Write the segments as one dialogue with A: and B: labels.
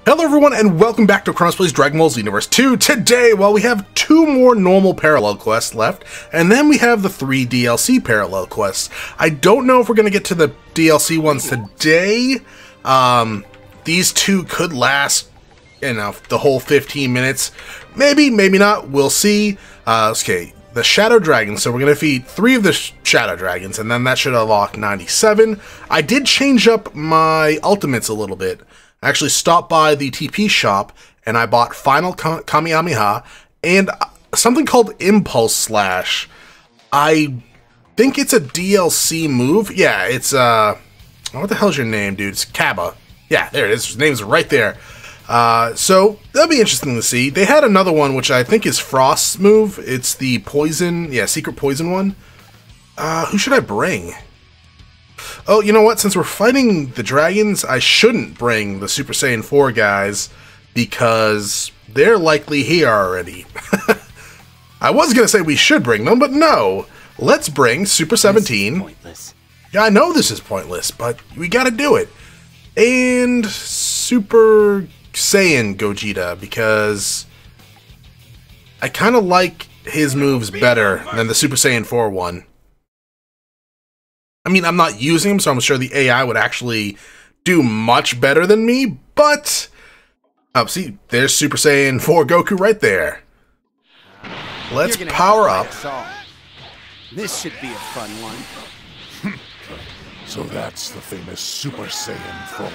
A: Hello everyone and welcome back to Chronos Plays Dragon Ball Xenoverse 2. Today, well, we have 2 more normal parallel quests left, and then we have the 3 DLC parallel quests. I don't know if we're going to get to the DLC ones today. These 2 could last, you know, the whole 15 minutes. Maybe, maybe not. We'll see. Okay, the Shadow Dragons. So we're going to defeat 3 of the Shadow Dragons, and then that should unlock 97. I did change up my ultimates a little bit. I actually stopped by the TP shop and I bought Final Kamehameha and something called Impulse Slash. I think it's a DLC move. Yeah, it's what the hell's your name, dude? It's Kaba. Yeah, there it is. His name's right there. So that'll be interesting to see. They had another one which I think is Frost's move. It's the poison, yeah, secret poison one. Who should I bring? Oh, you know what? Since we're fighting the dragons, I shouldn't bring the Super Saiyan 4 guys because they're likely here already. I was going to say we should bring them, but no. Let's bring Super 17.
B: Pointless.
A: Yeah, I know this is pointless, but we got to do it. And Super Saiyan Gogeta because I kind of like his moves better than the Super Saiyan 4 one. I mean, I'm not using him, so I'm sure the AI would actually do much better than me, but... Oh, see, there's Super Saiyan 4 Goku right there. Let's power up.
B: This should be a fun one.
C: So that's the famous Super Saiyan 4.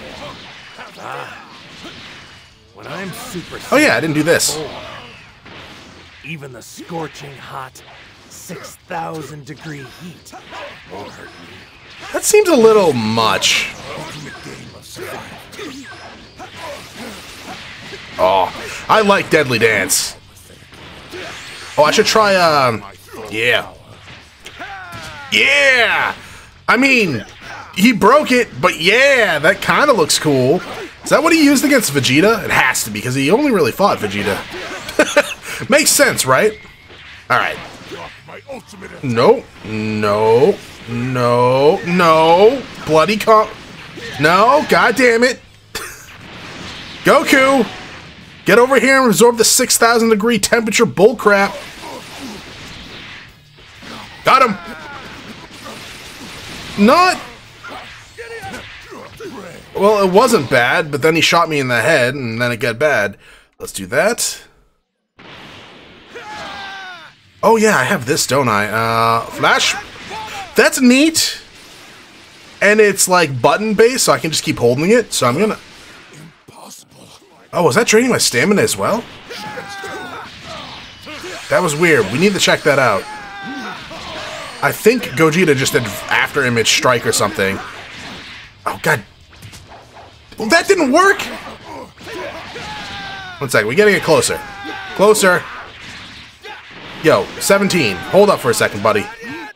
B: When I'm Super Saiyan
A: Oh yeah, I didn't do this.
B: 4, even the scorching hot 6,000 degree heat won't hurt me.
A: That seems a little much. Oh, I like Deadly Dance. Oh, I should try, yeah. Yeah! I mean, he broke it, but yeah, that kind of looks cool. Is that what he used against Vegeta? It has to be, because he only really fought Vegeta. Makes sense, right? Alright. No, no, no, no. Bloody No, god damn it. Goku! Get over here and absorb the 6,000 degree temperature bullcrap. Got him! Not... Well, it wasn't bad, but then he shot me in the head, and then it got bad. Let's do that. Oh yeah, I have this, don't I? Flash? That's neat! And it's like button-based, so I can just keep holding it, so I'm gonna... Oh, was that draining my stamina as well? That was weird. We need to check that out. I think Gogeta just did After Image Strike or something. Oh, god. Well, that didn't work! One second, we gotta get closer. Closer. Yo, 17. Hold up for a second, buddy.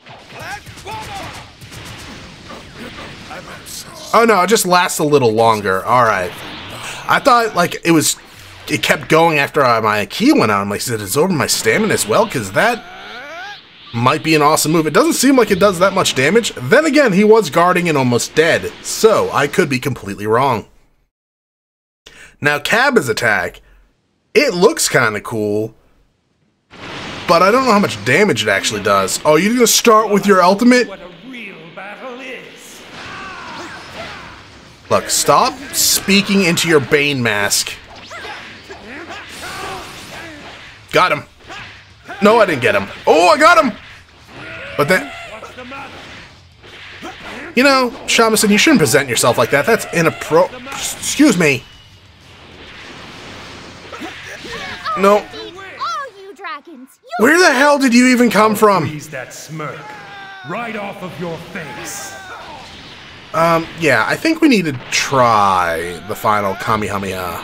A: Oh no, it just lasts a little longer. Alright. I thought, like, it kept going after my ki went out. I'm like, is it absorbing my stamina as well? Because that might be an awesome move. It doesn't seem like it does that much damage. Then again, he was guarding and almost dead. So, I could be completely wrong. Now, Cabba's attack, it looks kind of cool. But I don't know how much damage it actually does. Oh, you're gonna start with your ultimate?
D: What a real battle is.
A: Look, stop speaking into your Bane mask. Got him. No, I didn't get him. Oh, I got him! But then... You know, Shamisen, you shouldn't present yourself like that. That's Excuse me. No. Where the hell did you even come from?
D: Freeze that smirk right off of your face.
A: Yeah, I think we need to try the final Kamehameha.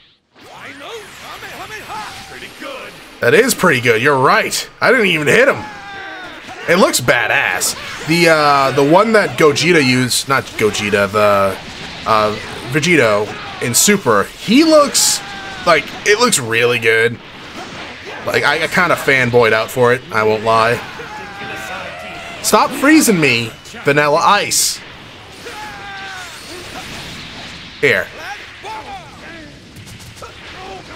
D: Pretty good.
A: That is pretty good, you're right. I didn't even hit him. It looks badass. The one that Gogeta used, not Gogeta, the Vegito in Super, he looks like, it looks really good. Like, I kind of fanboyed out for it, I won't lie. Stop freezing me, Vanilla Ice. Here.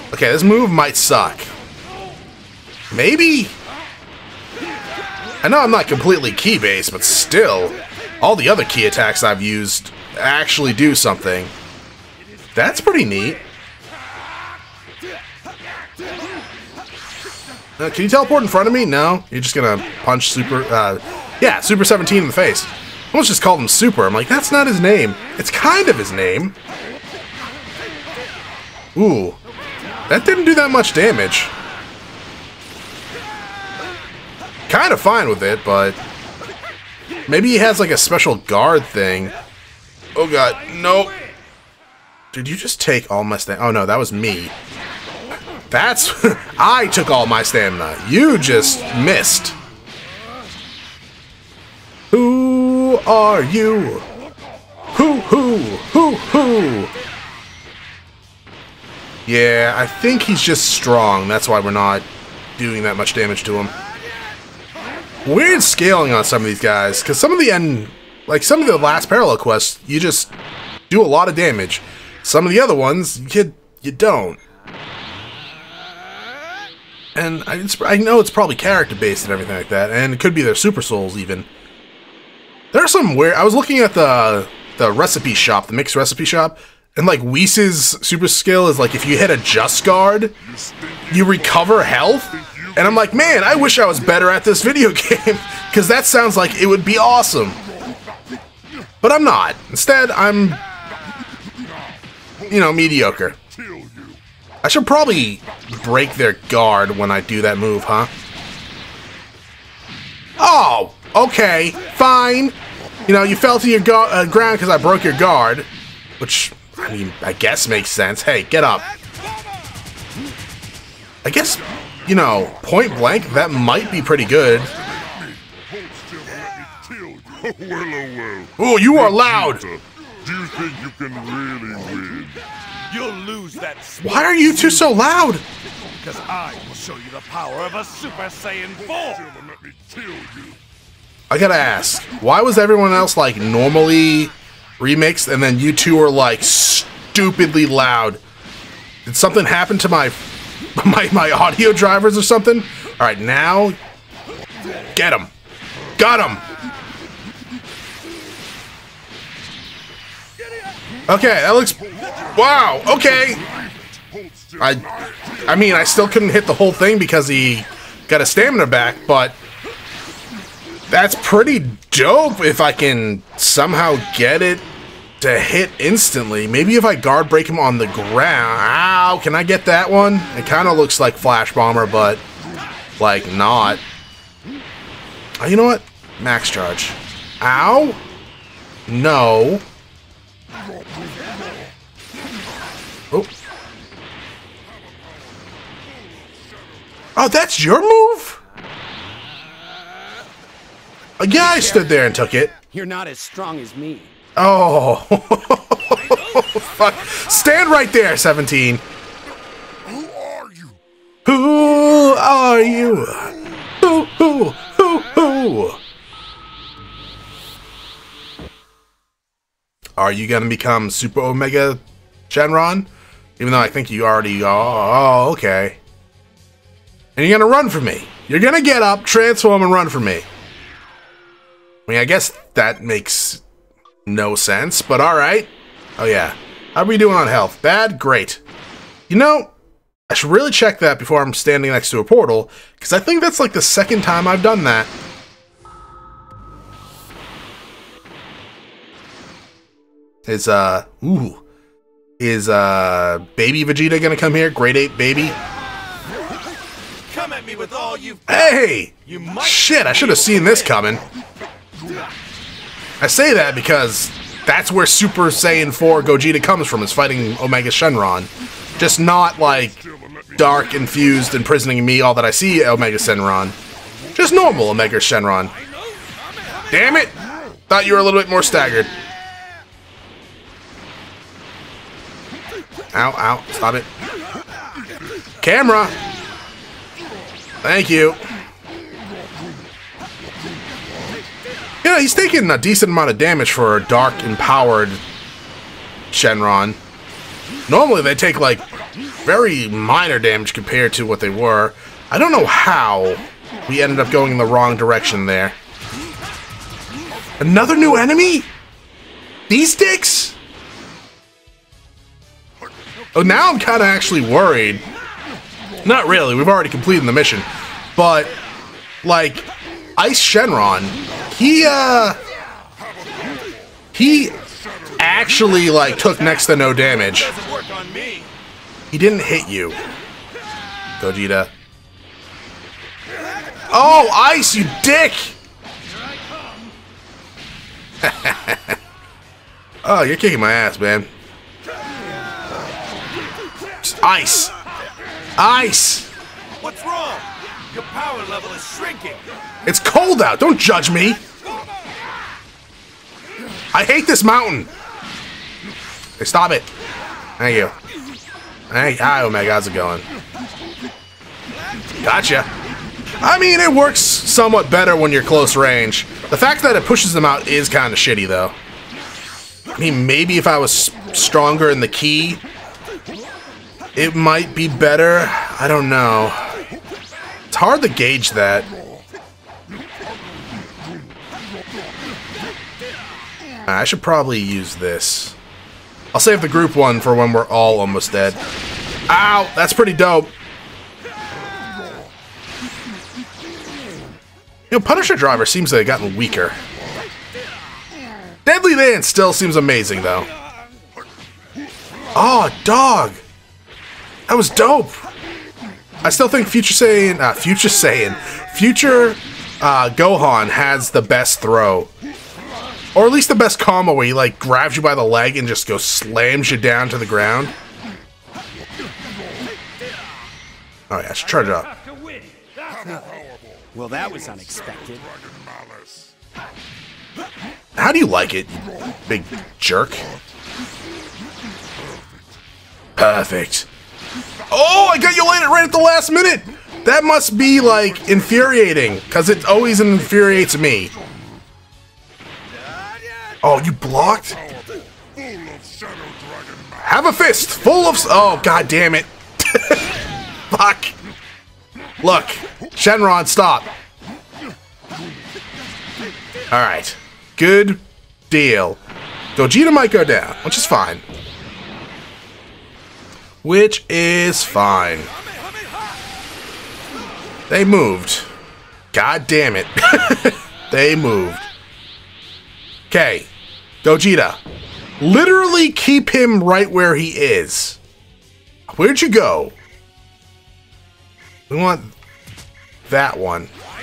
A: Okay, this move might suck. Maybe? I know I'm not completely key-based, but still, all the other key attacks I've used actually do something. That's pretty neat. Can you teleport in front of me? No? You're just gonna punch Super... yeah, Super 17 in the face. I almost just called him Super. I'm like, that's not his name. It's kind of his name. Ooh. That didn't do that much damage. Kind of fine with it, but... maybe he has like a special guard thing. Oh god, nope. Did you just take all my stamina? Oh no, that was me. That's... I took all my stamina. You just missed. Who are you? Who? Yeah, I think he's just strong. That's why we're not doing that much damage to him. Weird scaling on some of these guys, because some of the end... like, some of the last parallel quests, you just do a lot of damage. Some of the other ones, you don't. And I know it's probably character-based and everything like that, and it could be their super souls, even. There are some weird... I was looking at the recipe shop, the mixed recipe shop, and, like, Whis' super skill is, like, if you hit a Just Guard, you recover health. And I'm like, man, I wish I was better at this video game, because that sounds like it would be awesome. But I'm not. Instead, I'm... you know, mediocre. I should probably break their guard when I do that move, huh? Oh, okay, fine. You know, you fell to your ground because I broke your guard, which, I mean, I guess makes sense. Hey, get up. I guess, you know, point blank, that might be pretty good. Oh, you are loud.
C: Do you think you can really win?
B: You'll lose that.
A: Why are you two so loud?
B: Because I will show you the power of a Super Saiyan 4.
C: Let me kill you.
A: I gotta ask, why was everyone else like normally remixed and then you two are like stupidly loud? Did something happen to my audio drivers or something? All right, now get him. Got him. Okay, that looks... wow, okay. I mean, I still couldn't hit the whole thing because he got his stamina back, but that's pretty dope if I can somehow get it to hit instantly. Maybe if I guard break him on the ground. Ow, can I get that one? It kind of looks like Flash Bomber, but like not. Oh, you know what? Max charge. Ow. No. Oh. Oh, that's your move? Yeah, I stood there and took it.
E: You're not as strong as me.
A: Oh. Fuck. Stand right there, 17.
C: Who are you?
A: Who are you? Who? Are you gonna become Super Omega Shenron? Even though I think you already are. Oh, okay. And you're gonna run for me. You're gonna get up, transform, and run for me. I mean, I guess that makes no sense, but alright. Oh yeah. How are we doing on health? Bad? Great. You know, I should really check that before I'm standing next to a portal, because I think that's like the second time I've done that. Is baby Vegeta gonna come here? Grade 8 baby?
B: Come at me with all you've got.
A: Hey!
B: You might
A: Shit, I should have seen this coming. I say that because that's where Super Saiyan 4 Gogeta comes from, is fighting Omega Shenron. Just not like dark, infused, imprisoning me all that I see Omega Shenron. Just normal Omega Shenron. Damn it! Thought you were a little bit more staggered. Ow, ow, stop it. Camera! Thank you. Yeah, he's taking a decent amount of damage for a dark, empowered Shenron. Normally they take like very minor damage compared to what they were. I don't know how we ended up going in the wrong direction there. Another new enemy? These dicks? Oh, now I'm kind of actually worried. Not really, we've already completed the mission. But, like, Ice Shenron, he actually, like, took next to no damage. He didn't hit you, Gogeta. Oh, Ice, you dick! Oh, you're kicking my ass, man. Ice! Ice!
B: What's wrong? Your power level is shrinking.
A: It's cold out, don't judge me! I hate this mountain! Hey, stop it! Thank you. Hi, Omega, how's it going? Gotcha! I mean, it works somewhat better when you're close range. The fact that it pushes them out is kind of shitty, though. I mean, maybe if I was stronger in the key, it might be better. I don't know. It's hard to gauge that. I should probably use this. I'll save the group one for when we're all almost dead. Ow! That's pretty dope. You know, Punisher Driver seems to have gotten weaker. Deadly Dance still seems amazing, though. Oh, dog! That was dope! I still think Future Gohan has the best throw. Or at least the best combo where he, like, grabs you by the leg and just goes slams you down to the ground. Oh, yeah, I should charge it up.
E: Well, that was unexpected.
A: How do you like it, you big jerk? Perfect. Oh, I got you right at the last minute! That must be, like, infuriating, because it always infuriates me. Oh, you blocked? Have a fist full of... Oh, god damn it. Fuck. Look, Shenron, stop. Alright. Good deal. Gogeta might go down, which is fine. Which is fine. They moved. God damn it. They moved. Okay. Gogeta. Literally keep him right where he is. Where'd you go? We want that one.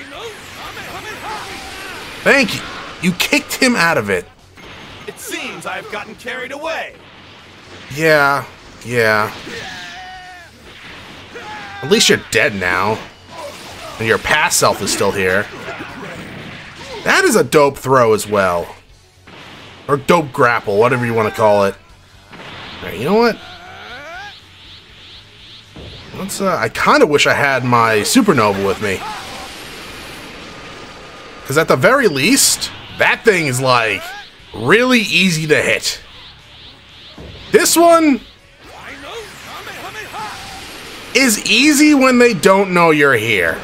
A: Thank you. You kicked him out of it.
B: It seems I've gotten carried away.
A: Yeah. At least you're dead now. And your past self is still here. That is a dope throw as well. Or dope grapple, whatever you want to call it. Alright, you know what? Let's, I kind of wish I had my Supernova with me. Because at the very least, that thing is, like, really easy to hit. This one is easy when they don't know you're here.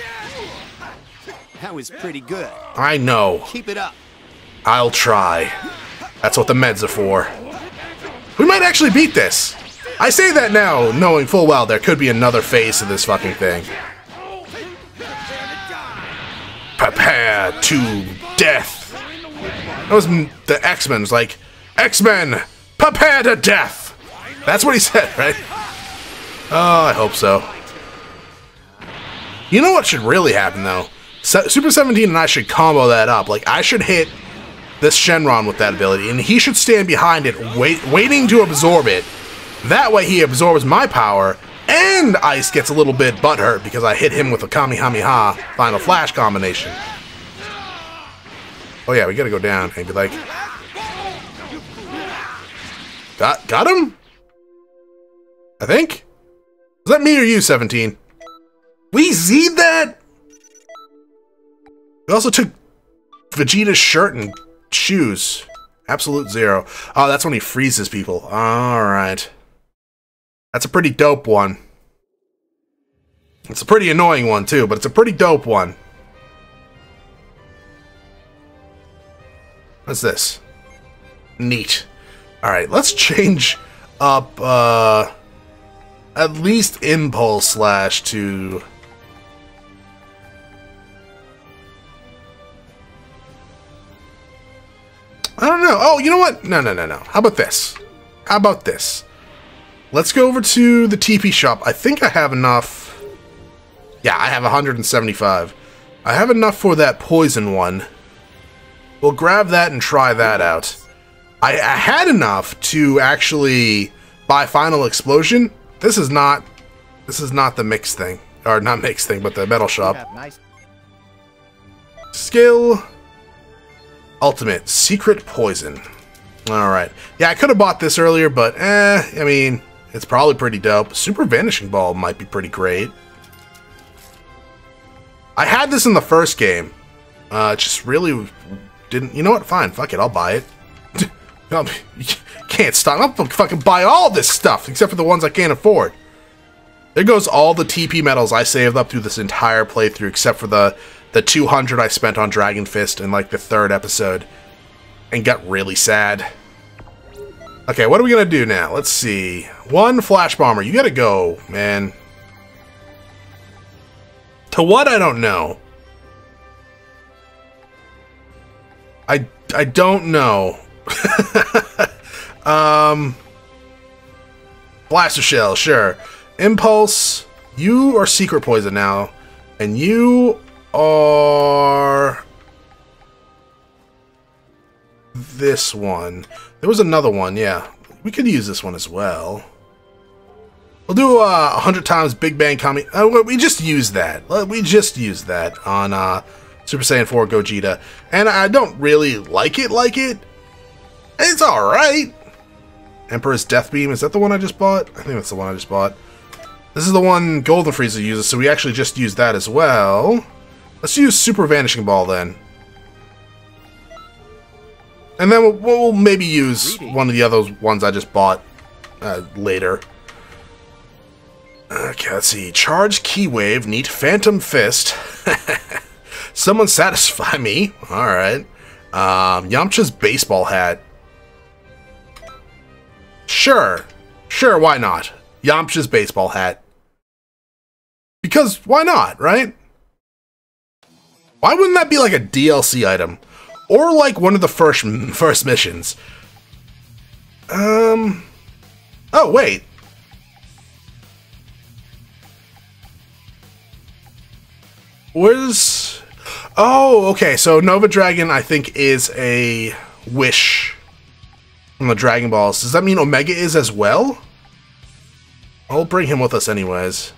E: That was pretty good.
A: I know.
E: Keep it up.
A: I'll try. That's what the meds are for. We might actually beat this. I say that now, knowing full well there could be another phase to this fucking thing. Prepare to death. That was the X-Men's like, X-Men, prepare to death. That's what he said, right? Oh, I hope so. You know what should really happen, though? Super 17 and I should combo that up. Like, I should hit this Shenron with that ability, and he should stand behind it, waiting to absorb it. That way he absorbs my power, and Ice gets a little bit butthurt because I hit him with a Kamehameha Final Flash combination. Oh yeah, we gotta go down and be like... Got him? I think? Was that me or you, 17? We Z'd that? We also took Vegeta's shirt and shoes. Absolute zero. Oh, that's when he freezes people. Alright. That's a pretty dope one. It's a pretty annoying one, too, but it's a pretty dope one. What's this? Neat. Alright, let's change up, at least Impulse Slash to... I don't know. Oh, you know what? No. How about this? How about this? Let's go over to the TP shop. I think I have enough. Yeah, I have 175. I have enough for that poison one. We'll grab that and try that out. I had enough to actually buy Final Explosion. This is not the mix thing. Or not mix thing, but the metal shop.
E: Nice.
A: Skill. Ultimate. Secret Poison. Alright. Yeah, I could have bought this earlier, but I mean, it's probably pretty dope. Super Vanishing Ball might be pretty great. I had this in the first game. Just really didn't... You know what? Fine. Fuck it. I'll buy it. You can't stop. I'm gonna fucking buy all this stuff, except for the ones I can't afford. There goes all the TP medals I saved up through this entire playthrough, except for the 200 I spent on Dragon Fist in, like, the 3rd episode. And got really sad. Okay, what are we gonna do now? Let's see. 1 Flash Bomber. You gotta go, man. To what? I don't know. I don't know. Blaster Shell, sure. Impulse. You are Secret Poison now. And you are... this one. There was another one, yeah. We could use this one as well. We'll do 100 times Big Bang Kami. We just used that. We just used that on Super Saiyan 4 Gogeta. And I don't really like it. It's alright. Emperor's Death Beam. Is that the one I just bought? I think that's the one I just bought. This is the one Golden Frieza uses, so we actually just used that as well. Let's use Super Vanishing Ball then. And then we'll maybe use one of the other ones I just bought later. Okay, let's see. Charge Key Wave, neat. Phantom Fist. Someone satisfy me. Alright. Yamcha's Baseball Hat. Sure. Sure, why not? Yamcha's Baseball Hat. Because why not, right? Why wouldn't that be like a DLC item? Or like one of the first missions? Oh, wait. Where's... Oh, okay, so Nova Dragon, I think, is a wish from the Dragon Balls. Does that mean Omega is as well? I'll bring him with us anyways.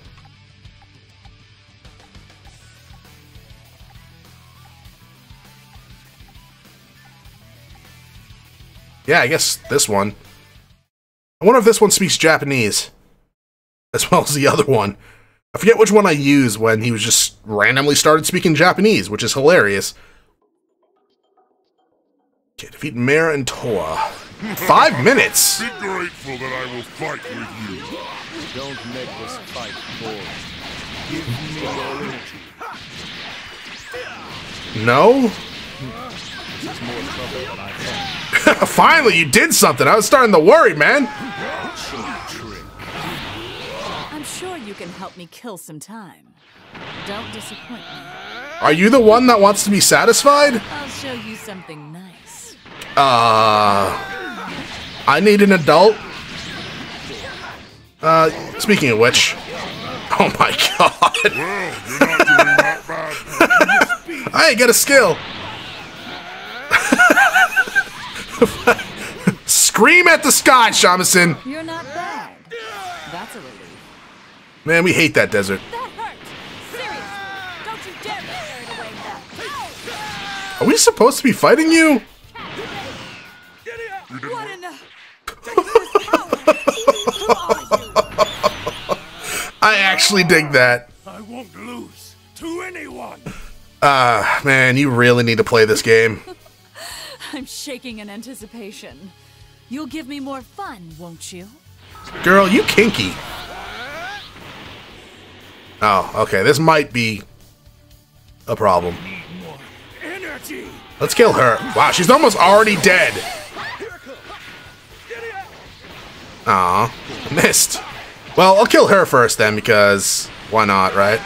A: Yeah, I guess this one. I wonder if this one speaks Japanese. As well as the other one. I forget which one I used when he was just randomly started speaking Japanese, which is hilarious. Okay, defeat Mera and Toa. 5 minutes!
C: Be grateful that I will fight with you.
E: Don't make this fight boring. Give me your energy.
A: No?
E: This is more trouble than I thought.
A: Finally, you did something! I was starting to worry, man!
F: I'm sure you can help me kill some time. Don't disappoint me.
A: Are you the one that wants to be satisfied?
F: I'll show you something nice.
A: I need an adult. Speaking of which. Oh my god.
C: Well, you're not doing that bad.
A: I get a skill. Scream at the sky, Shamisen.
F: You're not bad. That's a relief.
A: Man, we hate that desert.
F: That hurt. Seriously, don't you dare be carried away now.
A: Are we supposed to be fighting you?
F: What in the...
A: I actually dig that.
D: I won't lose to anyone.
A: Man, you really need to play this game.
F: I'm shaking in anticipation. You'll give me more fun, won't you?
A: Girl, you kinky. Oh, okay. This might be a problem. Let's kill her. Wow, she's almost already dead. Aw, missed. Well, I'll kill her first then, because why not, right?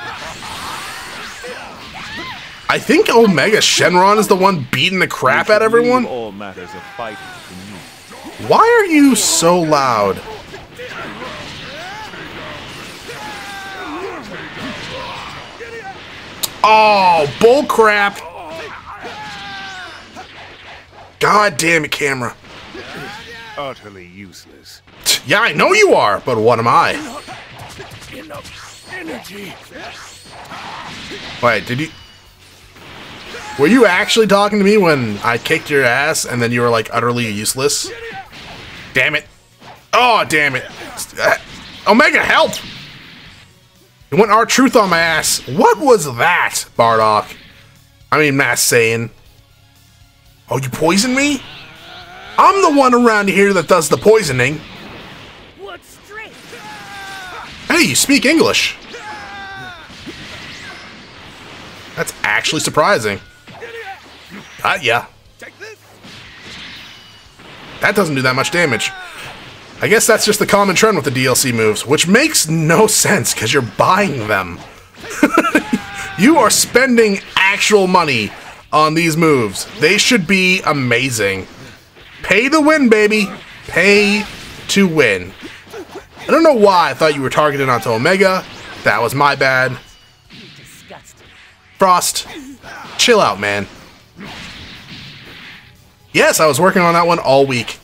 A: I think Omega Shenron is the one beating the crap out of everyone.
E: All matters of fighting to me.
A: Why are you so loud? Oh, bullcrap! God damn it, camera.
E: Utterly useless.
A: Yeah, I know you are, but what am I?
B: Enough energy.
A: Wait, did you... Were you actually talking to me when I kicked your ass and then you were like utterly useless? Damn it. Oh, damn it. Omega, help! You went R-Truth on my ass. What was that, Bardock? I mean, Mass Saiyan. Oh, you poisoned me? I'm the one around here that does the poisoning. Hey, you speak English. That's actually surprising. Yeah. That doesn't do that much damage. I guess that's just the common trend with the DLC moves, which makes no sense because you're buying them. You are spending actual money on these moves. They should be amazing. Pay to win, baby. Pay to win. I don't know why I thought you were targeted onto Omega. That was my bad. Frost, chill out, man. Yes, I was working on that one all week.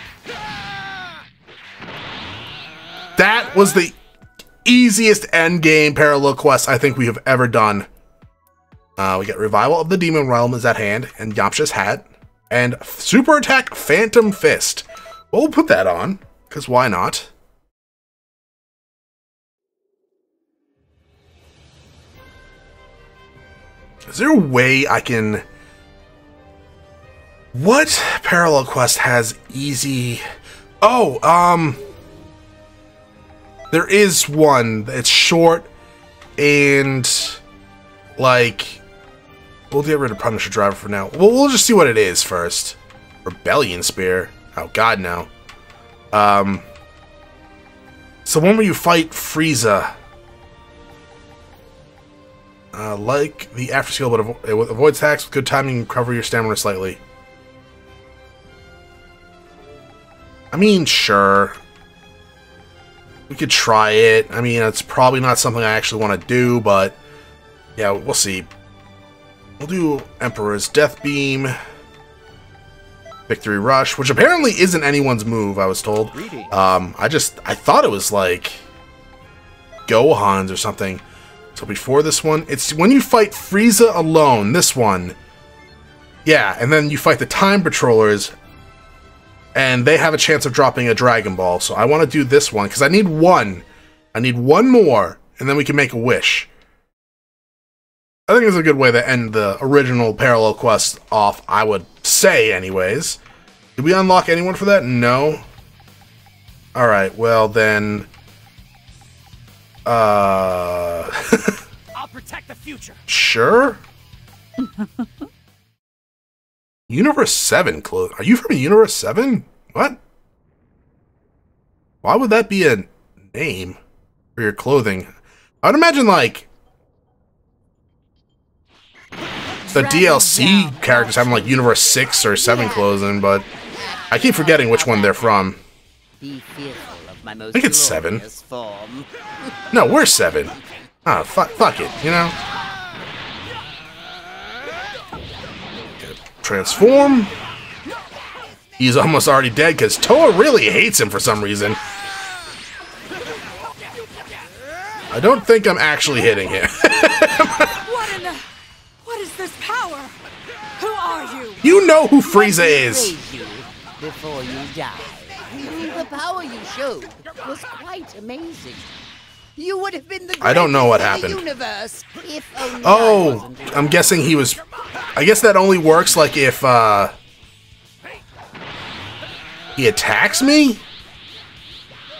A: That was the easiest endgame parallel quest I think we have ever done. We got Revival of the Demon Realm is at hand, and Yamcha's Hat, and Super Attack Phantom Fist. Well, we'll put that on, because why not? Is there a way I can... What parallel quest has easy... Oh, there is one. It's short and like we'll get rid of Punisher Driver for now. We'll just see what it is first. Rebellion Spear. Oh god, no. So when will you fight Frieza? Like the after skill, but avoid attacks with good timing and cover your stamina slightly. I mean, sure. We could try it. I mean, it's probably not something I actually want to do, but yeah, we'll see. We'll do Emperor's Death Beam, Victory Rush, which apparently isn't anyone's move, I was told. I thought it was like Gohan's or something. So before this one, it's when you fight Frieza alone, this one. Yeah, and then you fight the Time Patrollers, and they have a chance of dropping a Dragon Ball. So I want to do this one, because I need one. I need one more, and then we can make a wish. I think it's a good way to end the original parallel quest off, I would say, anyways. Did we unlock anyone for that? No. Alright, well then... I'll
B: protect the future.
A: Sure? Universe 7 clothes. Are you from Universe 7? What? Why would that be a name for your clothing? I would imagine, like, the DLC characters having, like, Universe 6 or 7 clothing, but I keep forgetting which one they're from. I think it's 7. No, we're 7. Ah, fuck it, you know? Transform. He's almost already dead because Toa really hates him for some reason. I don't think I'm actually hitting him.
F: What is this power? Who are you?
A: You know who Frieza is.
G: Before you die. The power you showed was quite amazing. You would have been the
A: I don't know what
G: greatest in
A: happened.
G: the universe if only I
A: Oh,
G: wasn't
A: I'm guessing he was... I guess that only works, like, if, he attacks me?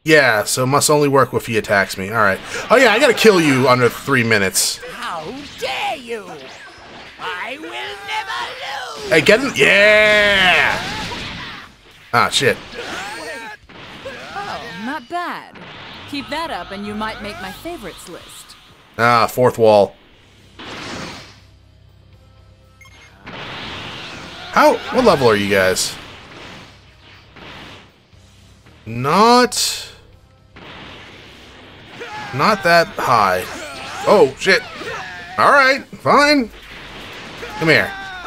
A: Yeah, so must only work if he attacks me. Alright. Oh yeah, I gotta kill you under 3 minutes.
G: How dare you! I will never lose!
A: Hey, get him! Yeah! Ah, shit.
F: Oh, not bad. Keep that up and you might make my favorites list.
A: Ah, fourth wall. What level are you guys? Not that high. Oh, shit. Alright, fine. Come here.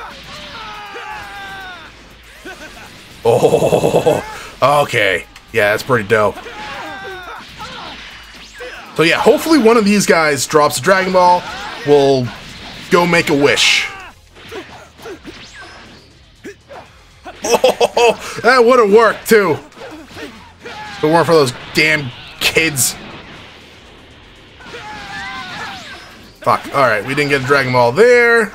A: Oh, okay. Yeah, that's pretty dope. So yeah, hopefully one of these guys drops a Dragon Ball. We'll go make a wish. Oh, that would have worked too. If it weren't for those damn kids. Fuck. Alright, we didn't get a Dragon Ball there.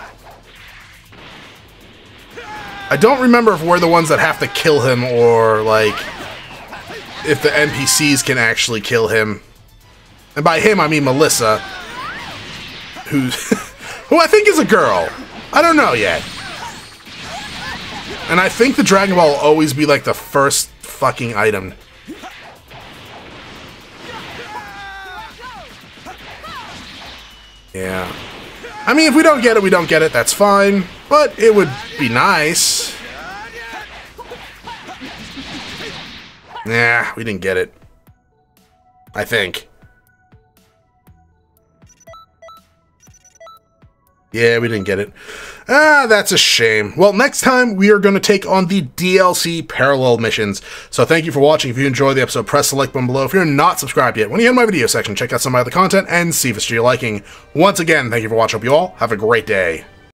A: I don't remember if we're the ones that have to kill him or, like, if the NPCs can actually kill him. And by him, I mean Melissa. Who I think is a girl. I don't know yet. And I think the Dragon Ball will always be, like, the first fucking item. Yeah. I mean, if we don't get it, we don't get it. That's fine. But it would be nice. Nah, we didn't get it. I think. Yeah, we didn't get it. Ah, that's a shame. Well, next time we are going to take on the DLC parallel missions. So thank you for watching. If you enjoyed the episode, press the like button below. If you're not subscribed yet, when you hit my video section, check out some of my other content and see if it's to your liking. Once again, thank you for watching. Hope you all have a great day.